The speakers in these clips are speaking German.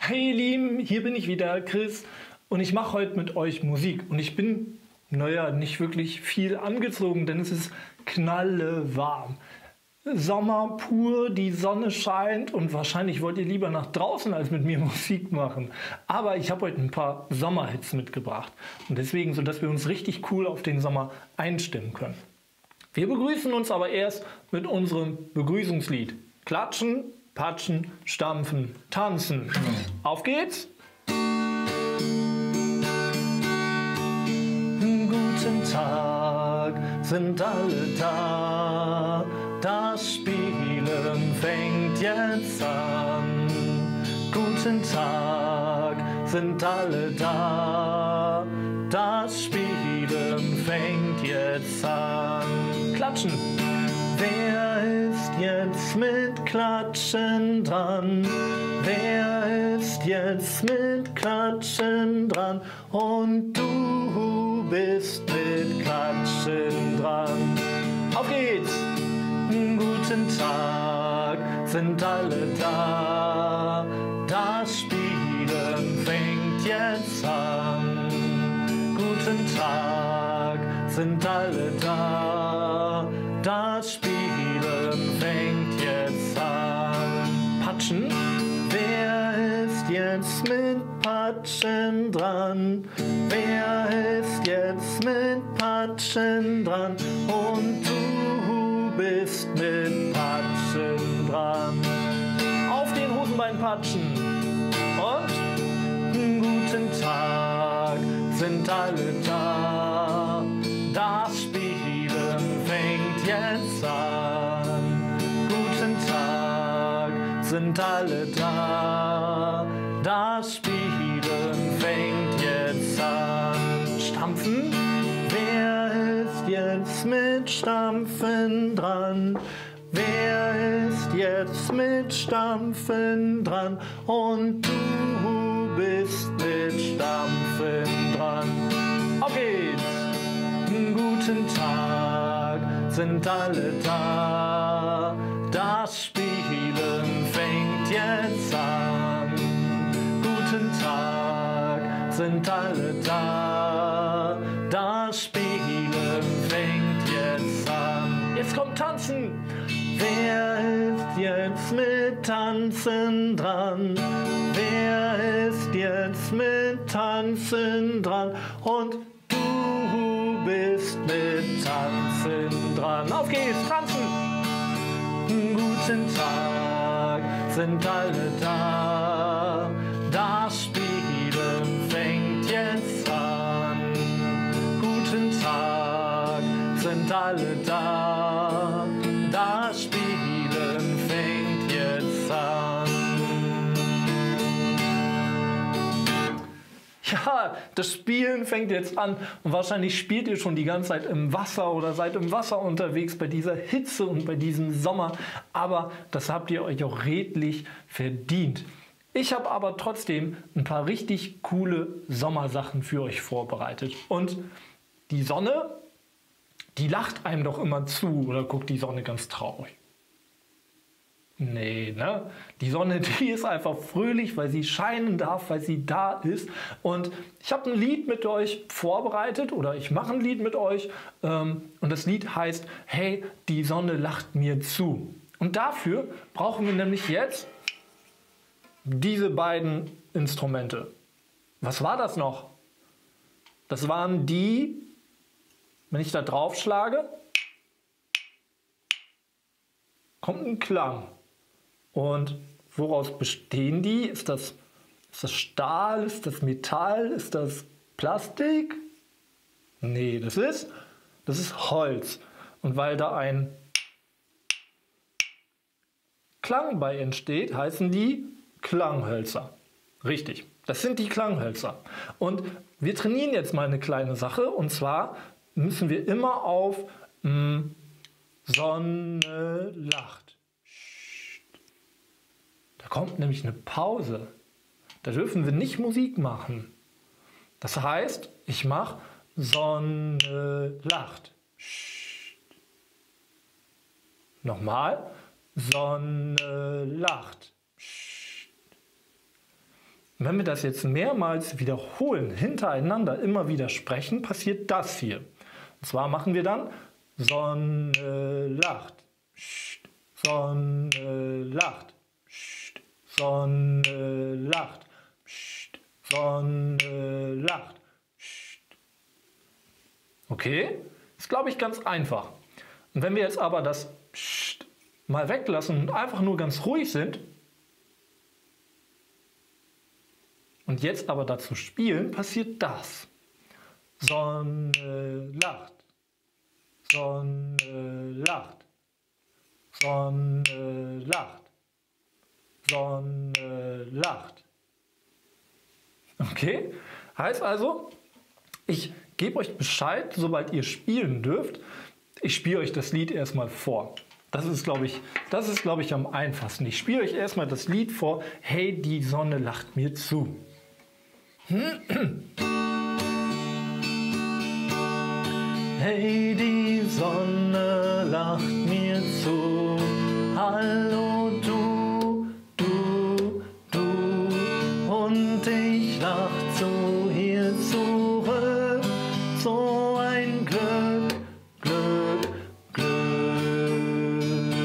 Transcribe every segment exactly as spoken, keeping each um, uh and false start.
Hey ihr Lieben, hier bin ich wieder, Chris, und ich mache heute mit euch Musik. Und ich bin, naja, nicht wirklich viel angezogen, denn es ist knallewarm. Sommer pur, die Sonne scheint und wahrscheinlich wollt ihr lieber nach draußen als mit mir Musik machen. Aber ich habe heute ein paar Sommerhits mitgebracht und deswegen, sodass wir uns richtig cool auf den Sommer einstimmen können. Wir begrüßen uns aber erst mit unserem Begrüßungslied. Klatschen, patschen, stampfen, tanzen. Auf geht's! Guten Tag, sind alle da? Das Spielen fängt jetzt an. Guten Tag, sind alle da? Das Spielen fängt jetzt an. Klatschen! Wer ist jetzt mit Klatschen dran? Wer ist jetzt mit Klatschen dran? Und du bist mit Klatschen dran. Auf geht's! Guten Tag, sind alle da? Das Spielen fängt jetzt an. Guten Tag, sind alle da? Das Spielen fängt jetzt an. Patschen? Wer ist jetzt mit Patschen dran? Wer ist jetzt mit Patschen dran? Und du bist mit Patschen dran. Auf den Hosenbein patschen. Und guten Tag, sind alle da? Das Spielen fängt jetzt an. Guten Tag, sind alle da? Das Spielen fängt jetzt an. Stampfen? Wer ist jetzt mit Stampfen dran? Wer ist jetzt mit Stampfen dran? Und du bist mit Stampfen dran. Auf geht's! Guten Tag, sind alle da? Das Spielen fängt jetzt an. Guten Tag, sind alle da? Das Spielen fängt jetzt an. Jetzt kommt Tanzen! Wer ist jetzt mit Tanzen dran? Wer ist jetzt mit Tanzen dran? Und du bist mit Tanzen dran. Auf geht's, tanzen! Guten Tag, sind alle da? Das Spielen fängt jetzt an. Guten Tag, sind alle da? Das Spielen fängt jetzt an. Ja, das Spielen fängt jetzt an und wahrscheinlich spielt ihr schon die ganze Zeit im Wasser oder seid im Wasser unterwegs bei dieser Hitze und bei diesem Sommer, aber das habt ihr euch auch redlich verdient. Ich habe aber trotzdem ein paar richtig coole Sommersachen für euch vorbereitet und die Sonne, die lacht einem doch immer zu oder guckt die Sonne ganz traurig. Nee, ne? Die Sonne, die ist einfach fröhlich, weil sie scheinen darf, weil sie da ist. Und ich habe ein Lied mit euch vorbereitet oder ich mache ein Lied mit euch. Ähm, und das Lied heißt, hey, die Sonne lacht mir zu. Und dafür brauchen wir nämlich jetzt diese beiden Instrumente. Was war das noch? Das waren die, wenn ich da drauf schlage, kommt ein Klang. Und woraus bestehen die? Ist das, ist das Stahl? Ist das Metall? Ist das Plastik? Nee, das ist, das ist Holz. Und weil da ein Klang bei entsteht, heißen die Klanghölzer. Richtig, das sind die Klanghölzer. Und wir trainieren jetzt mal eine kleine Sache. Und zwar müssen wir immer auf mh, Sonne lacht. Da kommt nämlich eine Pause. Da dürfen wir nicht Musik machen. Das heißt, ich mache Sonne lacht. Nochmal. Sonne lacht. Und wenn wir das jetzt mehrmals wiederholen, hintereinander immer wieder sprechen, passiert das hier. Und zwar machen wir dann Sonne lacht, Sonne lacht, Sonne lacht, Sonne lacht. Okay, ist glaube ich ganz einfach. Und wenn wir jetzt aber das mal weglassen und einfach nur ganz ruhig sind und jetzt aber dazu spielen, passiert das. Sonne lacht, Sonne lacht, Sonne lacht, Sonne lacht. Okay, heißt also, ich gebe euch Bescheid, sobald ihr spielen dürft. Ich spiele euch das Lied erstmal vor. Das ist, glaube ich, das ist, glaube ich, am einfachsten. Ich spiele euch erstmal das Lied vor. Hey, die Sonne lacht mir zu. Hey, die Sonne lacht mir zu. Hallo du, du, du. Und ich lach zu ihr zurück. So ein Glück, Glück, Glück.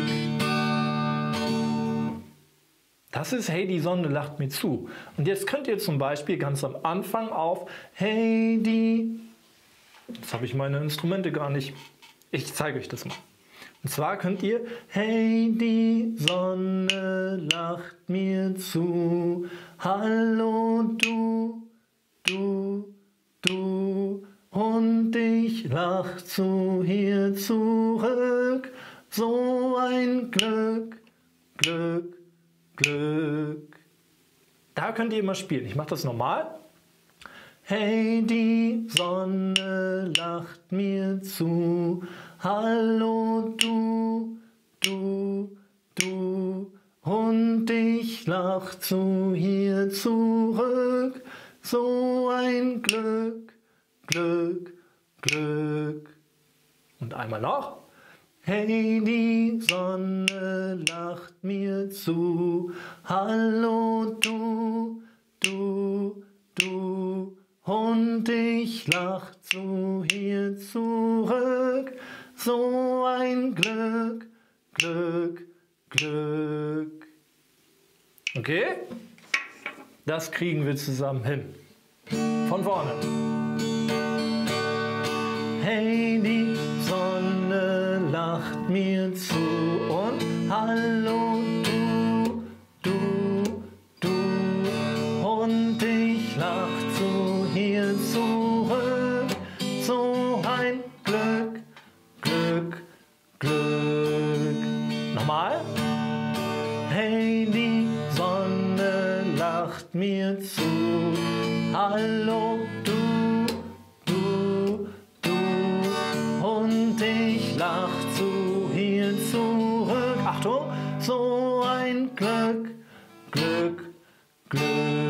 Das ist Hey, die Sonne lacht mir zu. Und jetzt könnt ihr zum Beispiel ganz am Anfang auf Hey, die... Jetzt habe ich meine Instrumente gar nicht. Ich zeige euch das mal. Und zwar könnt ihr Hey, die Sonne lacht mir zu. Hallo du, du, du. Und ich lach zu ihr zurück. So ein Glück, Glück, Glück. Da könnt ihr immer spielen. Ich mache das normal. Hey, die Sonne lacht mir zu. Hallo du, du, du. Und ich lach zu ihr zurück. So ein Glück, Glück, Glück. Und einmal noch. Hey, die Sonne lacht mir zu. Hallo du, du, du. Und ich lach zu ihr zurück. So ein Glück, Glück, Glück. Okay? Das kriegen wir zusammen hin. Von vorne. Hey, die Sonne lacht mir zu. Und hallo du, du, du. Und ich lach zu ihr zurück. So ein Glück, Glück, Glück. Nochmal. Hey, die Sonne lacht mir zu. Hallo du, du, du. Und ich lach zu ihr zurück. Achtung, so ein Glück, Glück, Glück.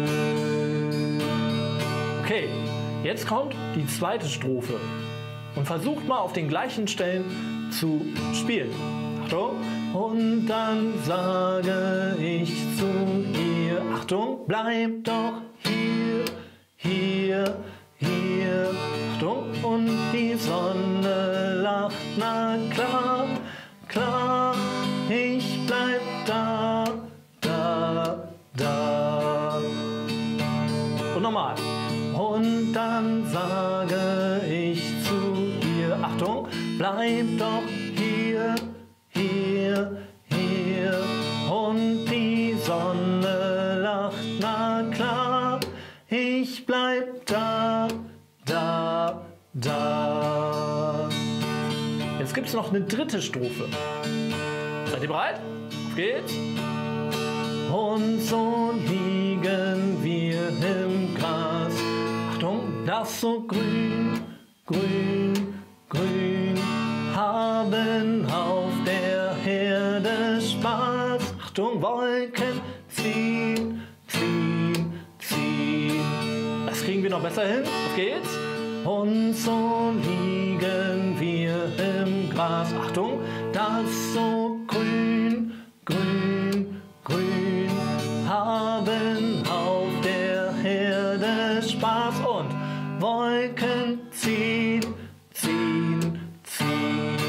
Okay, jetzt kommt die zweite Strophe. Und versucht mal auf den gleichen Stellen zu spielen. Achtung. Und dann sage ich zu ihr, Achtung, bleib doch hier, hier, hier. Achtung, und die Sonne lacht, na klar, klar, ich bleib da, da, da. Und nochmal. Und dann sage ich zu ihr, Achtung, bleib doch hier, hier, hier. Und die Sonne lacht, na klar, ich bleib da, da, da. Jetzt gibt es noch eine dritte Strophe. Seid ihr bereit? Auf geht's. Und so liegen wir im Gras. Achtung, das so grün, grün, grün. Haben auf der Herde Spaß. Achtung, Wolken ziehen, ziehen, ziehen. Das kriegen wir noch besser hin. Auf geht's. Und so liegen wir im Gras. Achtung, das so grün, grün, grün. Haben auf der es Spaß und Wolken ziehen, ziehen, ziehen.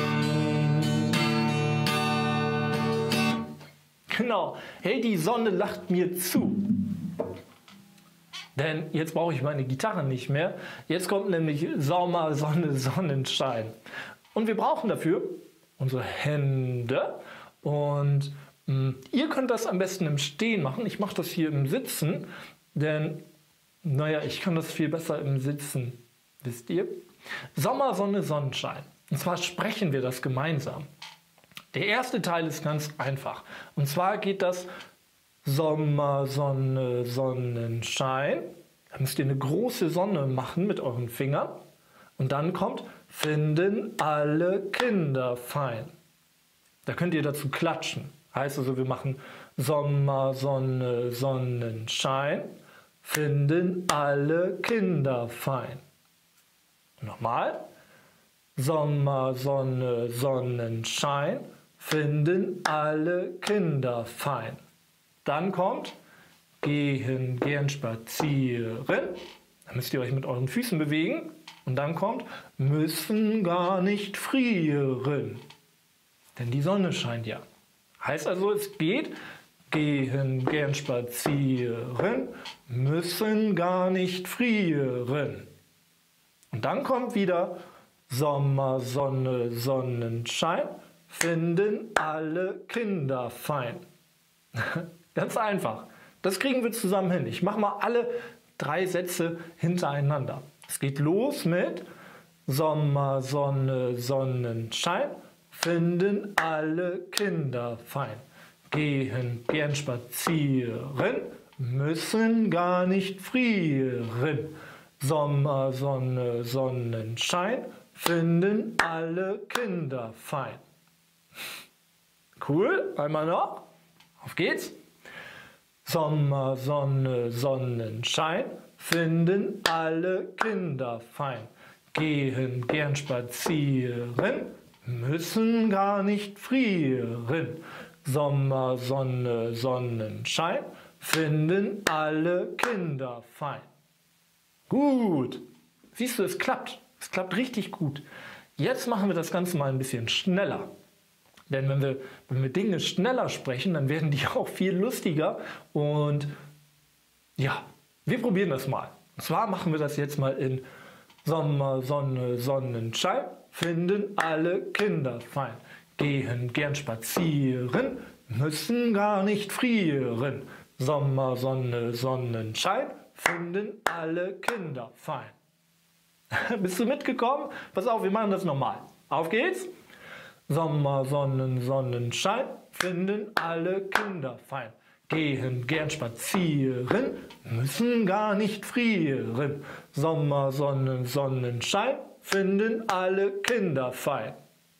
Genau, hey, die Sonne lacht mir zu. Denn jetzt brauche ich meine Gitarre nicht mehr. Jetzt kommt nämlich Sommer, Sonne, Sonnenschein. Und wir brauchen dafür unsere Hände. Und mh, ihr könnt das am besten im Stehen machen. Ich mache das hier im Sitzen. Denn, naja, ich kann das viel besser im Sitzen. Wisst ihr? Sommer, Sonne, Sonnenschein. Und zwar sprechen wir das gemeinsam. Der erste Teil ist ganz einfach. Und zwar geht das Sommer, Sonne, Sonnenschein. Da müsst ihr eine große Sonne machen mit euren Fingern. Und dann kommt, finden alle Kinder fein. Da könnt ihr dazu klatschen. Heißt also, wir machen Sommer, Sonne, Sonnenschein. Finden alle Kinder fein. Nochmal. Sommer, Sonne, Sonnenschein. Finden alle Kinder fein. Dann kommt, gehen gern spazieren. Dann müsst ihr euch mit euren Füßen bewegen. Und dann kommt, müssen gar nicht frieren. Denn die Sonne scheint ja. Heißt also, es geht, gehen gern spazieren, müssen gar nicht frieren. Und dann kommt wieder, Sommer, Sonne, Sonnenschein, finden alle Kinder fein. Ganz einfach. Das kriegen wir zusammen hin. Ich mache mal alle drei Sätze hintereinander. Es geht los mit Sommer, Sonne, Sonnenschein, finden alle Kinder fein. Gehen gern spazieren, müssen gar nicht frieren. Sommer, Sonne, Sonnenschein, finden alle Kinder fein. Cool, einmal noch. Auf geht's. Sommer, Sonne, Sonnenschein, finden alle Kinder fein. Gehen gern spazieren, müssen gar nicht frieren. Sommer, Sonne, Sonnenschein, finden alle Kinder fein. Gut. Siehst du, es klappt. Es klappt richtig gut. Jetzt machen wir das Ganze mal ein bisschen schneller. Denn wenn wir, wenn wir Dinge schneller sprechen, dann werden die auch viel lustiger. Und ja, wir probieren das mal. Und zwar machen wir das jetzt mal in Sommer, Sonne, Sonnenschein, finden alle Kinder fein. Gehen gern spazieren, müssen gar nicht frieren. Sommer, Sonne, Sonnenschein, finden alle Kinder fein. Bist du mitgekommen? Pass auf, wir machen das nochmal. Auf geht's! Sommer, Sonnen, Sonnenschein, finden alle Kinder fein. Gehen gern spazieren, müssen gar nicht frieren. Sommer, Sonne, Sonnenschein, finden alle Kinder fein.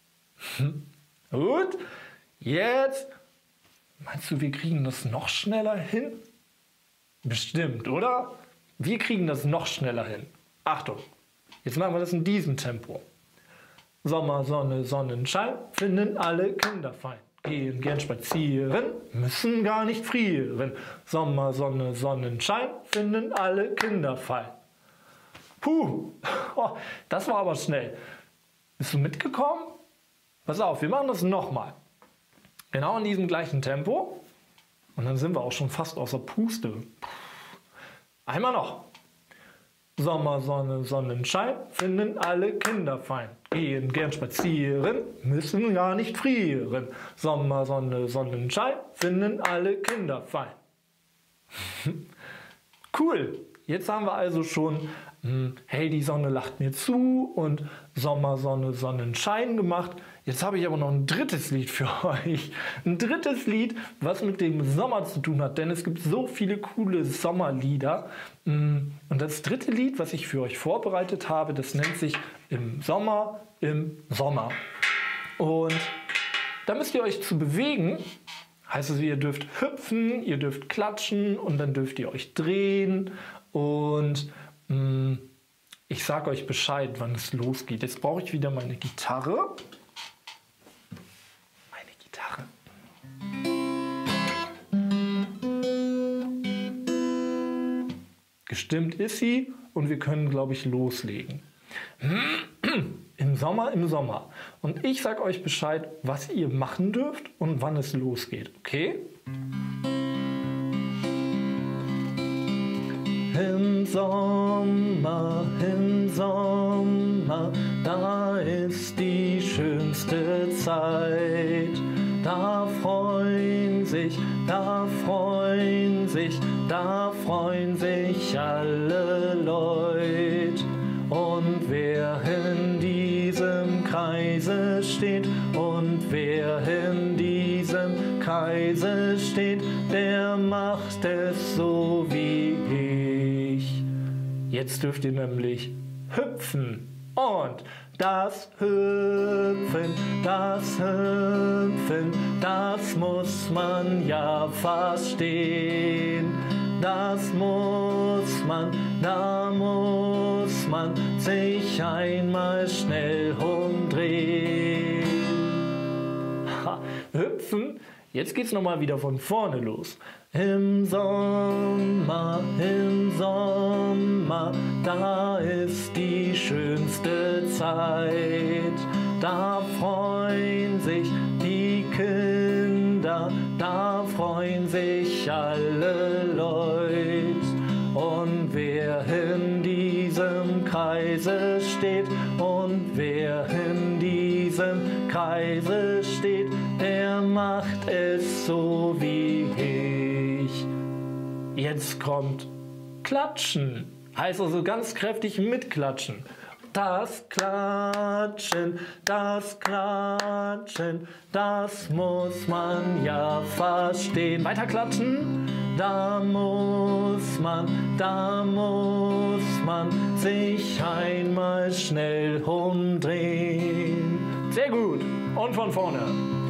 Gut, jetzt, meinst du, wir kriegen das noch schneller hin? Bestimmt, oder? Wir kriegen das noch schneller hin. Achtung, jetzt machen wir das in diesem Tempo. Sommer, Sonne, Sonnenschein, finden alle Kinder fein. Gehen gern spazieren, müssen gar nicht frieren. Sommer, Sonne, Sonnenschein, finden alle Kinder fein. Puh, oh, das war aber schnell. Bist du mitgekommen? Pass auf, wir machen das nochmal. Genau in diesem gleichen Tempo. Und dann sind wir auch schon fast außer Puste. Einmal noch. Sommer, Sonne, Sonnenschein, finden alle Kinder fein. Gehen gern spazieren, müssen gar nicht frieren. Sommer, Sonne, Sonnenschein, finden alle Kinder fein. Cool, jetzt haben wir also schon hm, hey, die Sonne lacht mir zu und Sommer, Sonne, Sonnenschein gemacht. Jetzt habe ich aber noch ein drittes Lied für euch. Ein drittes Lied, was mit dem Sommer zu tun hat, denn es gibt so viele coole Sommerlieder. Und das dritte Lied, was ich für euch vorbereitet habe, das nennt sich Im Sommer, im Sommer. Und da müsst ihr euch zu bewegen. Heißt also, ihr dürft hüpfen, ihr dürft klatschen und dann dürft ihr euch drehen. Und mh, ich sage euch Bescheid, wann es losgeht. Jetzt brauche ich wieder meine Gitarre. Meine Gitarre. Gestimmt ist sie und wir können, glaube ich, loslegen. Im Sommer, im Sommer. Und ich sage euch Bescheid, was ihr machen dürft und wann es losgeht, okay? Im Sommer, im Sommer, da ist die schönste Zeit. Da freuen sich, da freuen sich, da freuen sich alle Leute. Und wer in diesem Kreise steht, und wer in diesem Kreise steht, der macht es so wie ich. Jetzt dürft ihr nämlich hüpfen. Und das Hüpfen, das Hüpfen, das muss man ja verstehen. Das muss man, da muss man sich einmal schnell umdrehen. Ha, hüpfen, jetzt geht's nochmal wieder von vorne los. Im Sommer, im Sommer, da ist die schönste Zeit. Da freuen sich die Kinder, da freuen sich alle Leute. Und wer in diesem Kreise steht, und wer in diesem Kreise steht, der macht es so wie ich. Jetzt kommt Klatschen. Heißt also ganz kräftig mitklatschen. Das Klatschen, das Klatschen, das muss man ja verstehen. Weiter klatschen. Da muss man, da muss man sich einmal schnell umdrehen. Sehr gut. Und von vorne.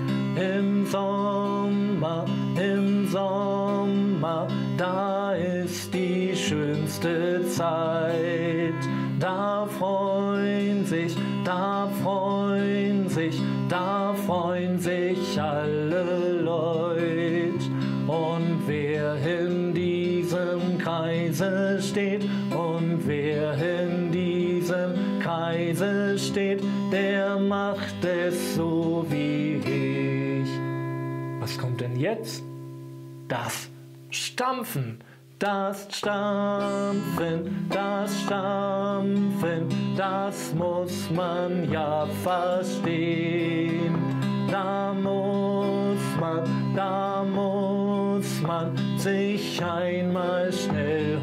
Im Sommer, im Sommer, da ist die schönste Zeit. Da freuen sich, da freuen sich, da freuen sich alle Leute. Und wer in diesem Kreise steht, und wer in diesem Kreise steht, der macht es so wie ich. Was kommt denn jetzt? Das Stampfen. Das Stampfen, das Stampfen, das muss man ja verstehen. Da muss man, da muss man sich einmal schnell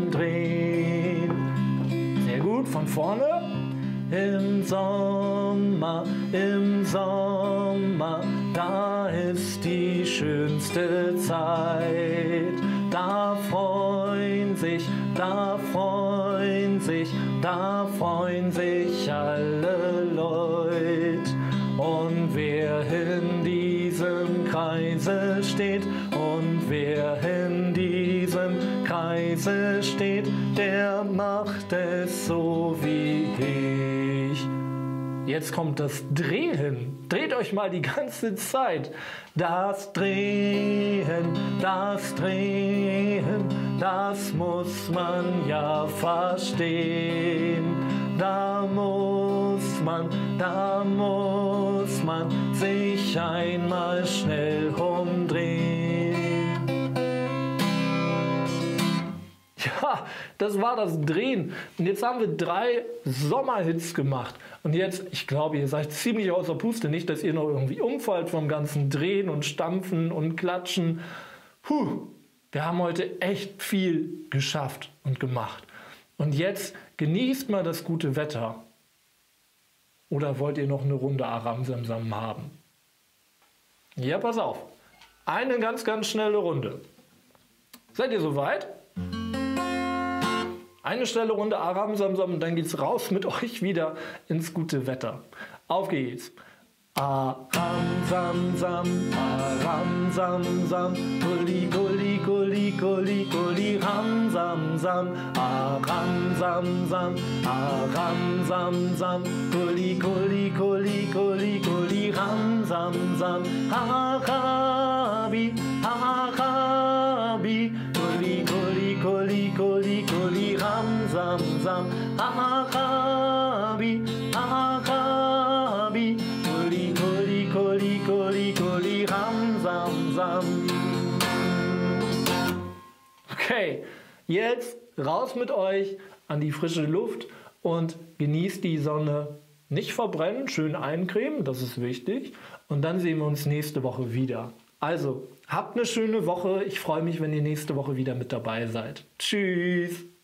umdrehen. Sehr gut, von vorne. Im Sommer, im Sommer, da ist die schönste Zeit. Da freuen sich, da freuen sich, da freuen sich alle Leute. Und wer in diesem Kreise steht, und wer in diesem Kreise steht, der macht es so wie ich. Jetzt kommt das Drehen. Dreht euch mal die ganze Zeit. Das Drehen, das Drehen, das muss man ja verstehen. Da muss man, da muss man sich einmal schnell umdrehen. Ja, das war das Drehen. Und jetzt haben wir drei Sommerhits gemacht. Und jetzt, ich glaube, ihr seid ziemlich außer Puste. Nicht, dass ihr noch irgendwie umfallt vom ganzen Drehen und Stampfen und Klatschen. Puh, wir haben heute echt viel geschafft und gemacht. Und jetzt genießt mal das gute Wetter. Oder wollt ihr noch eine Runde Aram Samsam haben? Ja, pass auf. Eine ganz, ganz schnelle Runde. Seid ihr soweit? Eine schnelle Runde Aram Samsam und dann geht's raus mit euch wieder ins gute Wetter. Auf geht's. Aram Samsam, Aram Samsam, Gulli Gulli Gulli Gulli Gulli Ram Samsam, Aram Samsam, Aram Samsam, Gulli Gulli Gulli Gulli Gulli Ram Samsam, Arabi, Arabi, Gulli Gulli Gulli Gulli Gulli sam, sam. Arabi, Arabi. Kuli, kuli, kuli, kuli, kuli, ram, sam, sam. Okay, jetzt raus mit euch an die frische Luft und genießt die Sonne. Nicht verbrennen, schön eincremen, das ist wichtig. Und dann sehen wir uns nächste Woche wieder. Also, habt eine schöne Woche. Ich freue mich, wenn ihr nächste Woche wieder mit dabei seid. Tschüss!